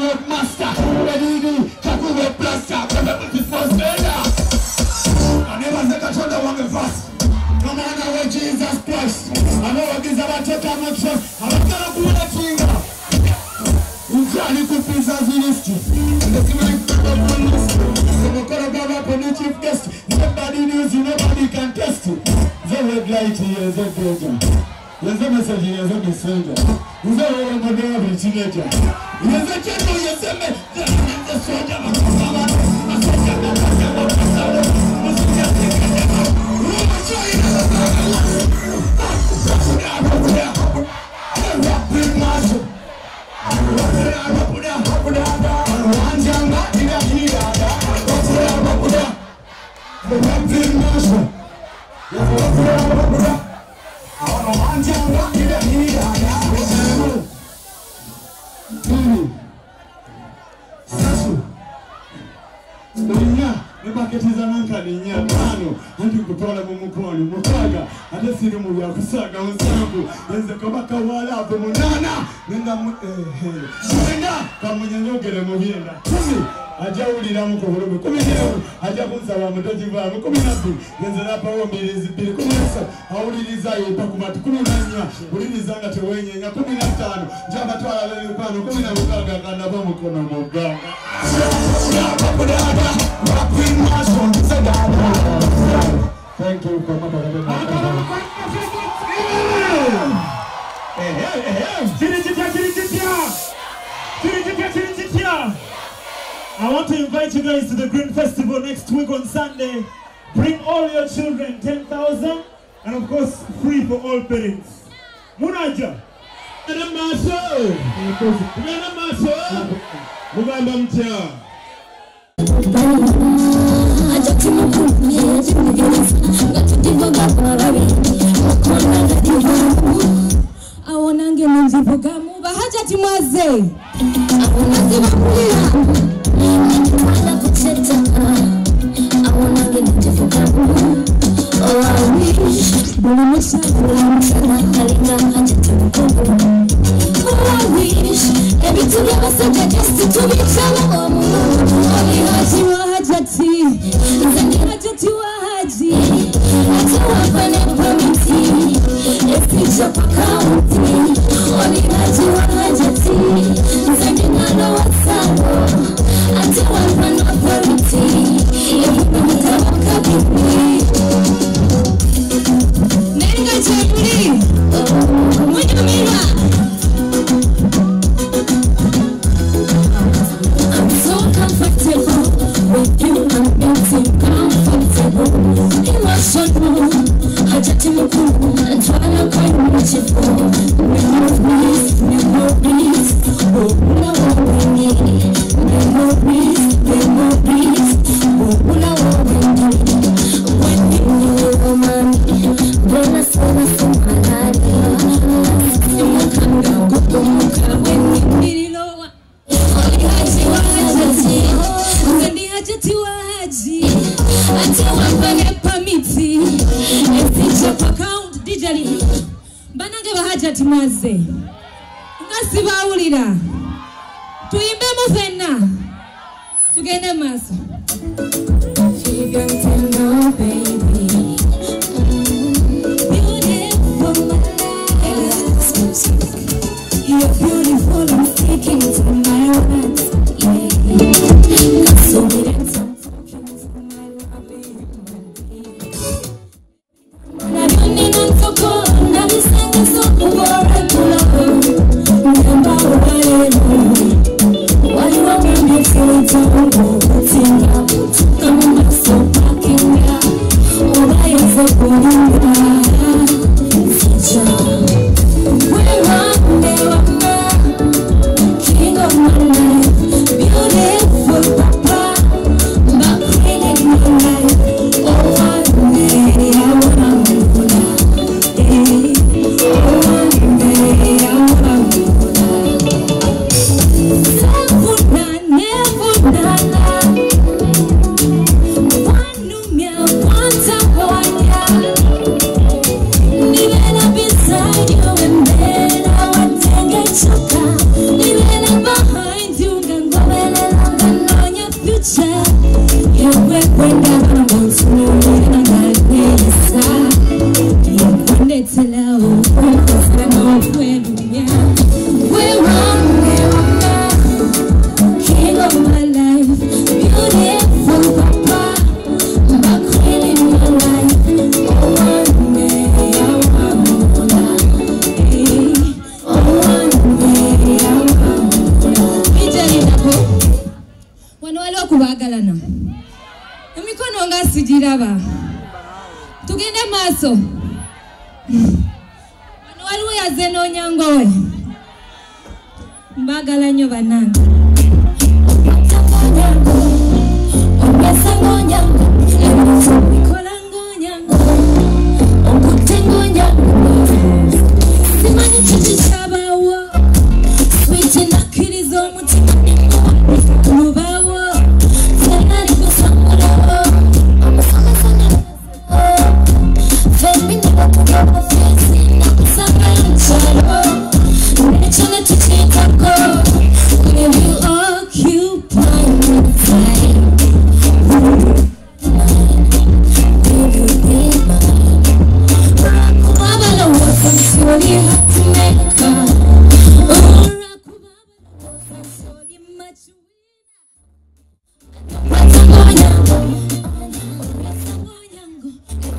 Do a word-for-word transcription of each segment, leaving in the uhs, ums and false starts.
road master. Ready to tackle the plaster. Remember this first later. I never say control the one fast. No matter where Jesus Christ. I know what is about to come and trust. I'm not gonna pull that finger. Ujani kupisa zilisti. Ndesima ikupa polisti. Semokora baba pone chief guest. Nobody knows you, nobody can test you. The red light here is a danger. There's a message here, there's a messenger. There's a role model of a teenager. There's a channel, there's a message. There's a soldier, a soldier, a soldier, a Ajawulira mukoholobe kuminyero ajakunzaba mutojiva mukominabu ngenzera pawo mbirizi biri kumesa awuliriza yepa kumatu kumunanya uliriza nga tewenyenya kumi na ttaano njaba twala lele pano kumi na mukaaga kana ba mukono muganga thank you for my hey hey hey chirichitia chirichitia chirichitia chirichitia. I want to invite you guys to the Green Festival next week on Sunday. Bring all your children, ten thousand, and of course, free for all parents. Munaja! Mwana maso! Mwana maso! Mugamba mtia! Awonange munzivuga muba hajati mwaze. Awonange bakulira. I wanna get into the oh, I wish. But I'm not oh, I wish. Every two never suggested to be shallow. Only Haji Wahajati. Send Hajati Wahaji. I don't want to promise you. If it's your account, only Haji Wahajati. Send another WhatsApp. I don't want to promise you. If you don't come with me. Nenga Chapuri. When you mean I'm so comfortable with you. I'm getting comfortable. Emotional. I just want to try to find what you for. Memories, memories. Oh, no, we need memories, memories. Oh, no, we need. When you know, man, when I saw us in my life, you come down, go to Muka when you need it. Only Haji Wahaji, Only Haji Wahaji. Until I'm gonna permit you. If it's your account, digitally. Banange Bahajati Maze. Ngasi baulira. Tuimbe mufena. Tugende maso. She can tell no baby. Beautiful my you're beautiful, I'm sticking to my words. Yeah. Got so many I'm talking to my love. I don't need to go. Now this thing is so cool. I pull up. Remember what I know. Why you want me to feel it all? Sing out. Come back so back in ya. Oh, I am so good. Future. When one day I'm not king of my life, beautiful papa. kubagalana emikono nga sigiraba tugende maaso wano waliwo yazze n'onyangowe mbagala nnyo bannange kola ng'onyango okutte ng'onyango simanyi kiki kyabaawo switi nakkiriza omutima lubaawo senali kusangulawo femini bakugabafesi nakusangala mukyalo nekyo ne tukiyitako will you occupy my time will you be mine kubabala wafansoli hatimeka ora kubabala wafansoli machuina watangonyango watangonyango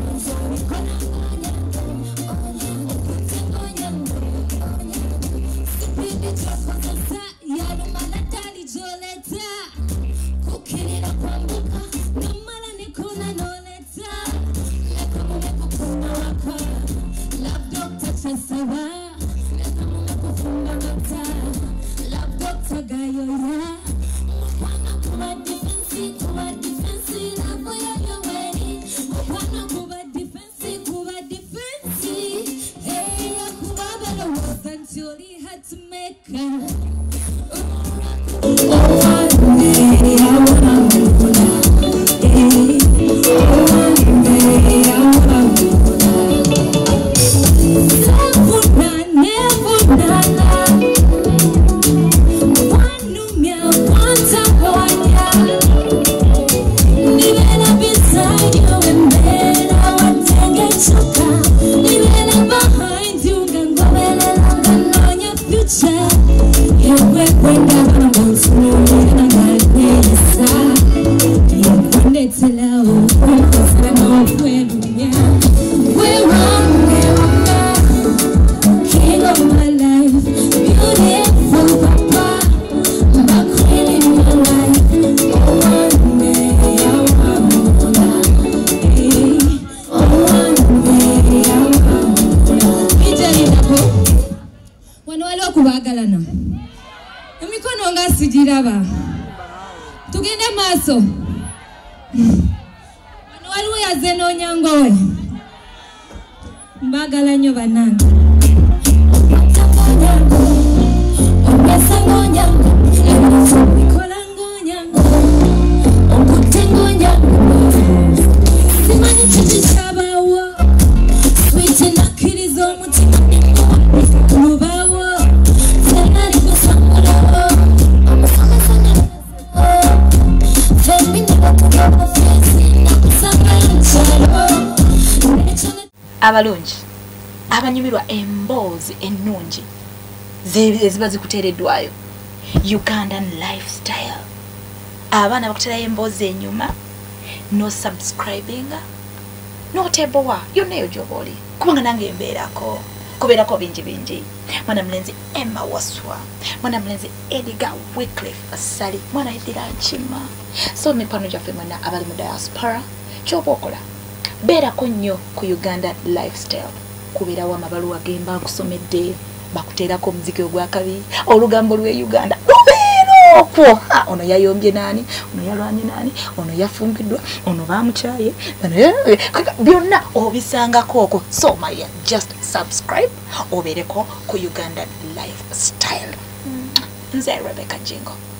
emikono nga sigiraba tugende maaso wano waliwo yazze n'onyangowe mbagala nnyo bannange kola ng'onyango okutte ng'onyango simanyi kiki kyabaawo switi nakkiriza omutima lubaawo senali kusangulawo femini bakugabafesi nakusangala mukyalo abalungi abanyumirwa emboozi ennungi eziba zikuteereddwayo Ugandan lifestyle abaana bakuterayo emboozi enyuma no subscribing no tebowa yonna eyo gy'oba oli kubanga nange mbeerako kubeerako bingi bingi mwana mulenzi Emma Waswa mwana mulenzi Edgar Wycliffe Asali mwana Edira Chima so mipano gyaffe mwena abali mu diaspora ky'oba okola beerako nnyo ku Uganda lifestyle kubeerawo amabaluwa gemba nkusomedde bakuteerako omuziki ogwakabi olugambo lw'e Uganda lubeera okwo ono yayombye nani ono yalwanye nani ono yafungiddwa ono bamukyaye byonna obisangako okwo so my just subscribe obeereko ku Uganda lifestyle nze Rebecca Jingo.